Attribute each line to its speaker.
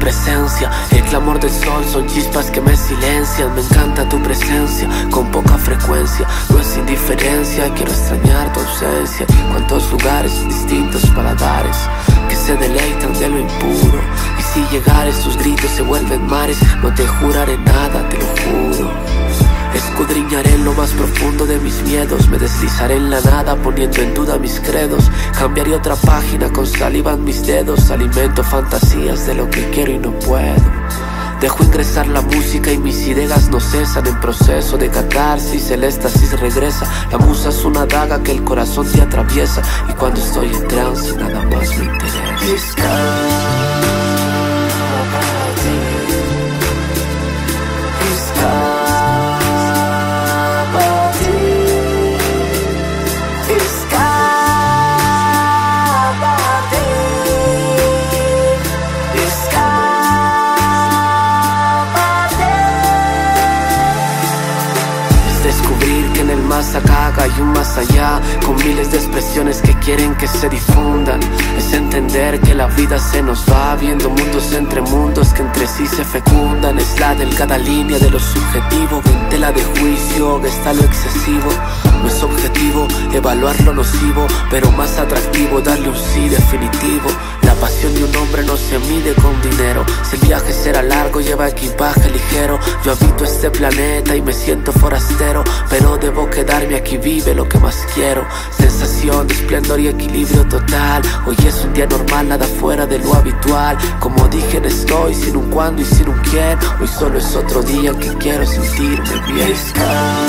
Speaker 1: presencia. El clamor del sol son chispas que me silencian. Me encanta tu presencia, con poca frecuencia. No es indiferencia, quiero extrañar tu ausencia. Cuántos lugares, distintos paladares, que se deleitan de lo impuro. Y si llegares, tus gritos se vuelven mares. No te juraré nada, te lo juro. Escudriñaré en lo más profundo de mis miedos. Me deslizaré en la nada poniendo en duda mis credos. Cambiaré otra página con saliva en mis dedos. Alimento fantasías de lo que quiero y no puedo. Dejo ingresar la música y mis ideas no cesan. En proceso de catarsis, el éxtasis regresa. La musa es una daga que el corazón te atraviesa. Y cuando estoy en trance nada más me interesa. Descubrir que en el más acá hay un más allá, con miles de expresiones que quieren que se difundan. Es entender que la vida se nos va viendo mundos entre mundos que entre sí se fecundan. Es la delgada línea de lo subjetivo, en tela de juicio está lo excesivo. No es objetivo evaluar lo nocivo, pero más atractivo darle un sí definitivo. La pasión de un hombre no se mide con dinero. Si el viaje será largo, lleva equipaje ligero. Yo habito este planeta y me siento forastero, pero debo quedarme aquí, vive lo que más quiero. Sensación de esplendor y equilibrio total. Hoy es un día normal, nada fuera de lo habitual. Como dije, no estoy sin un cuándo y sin un quién. Hoy solo es otro día en que quiero sentirme bien.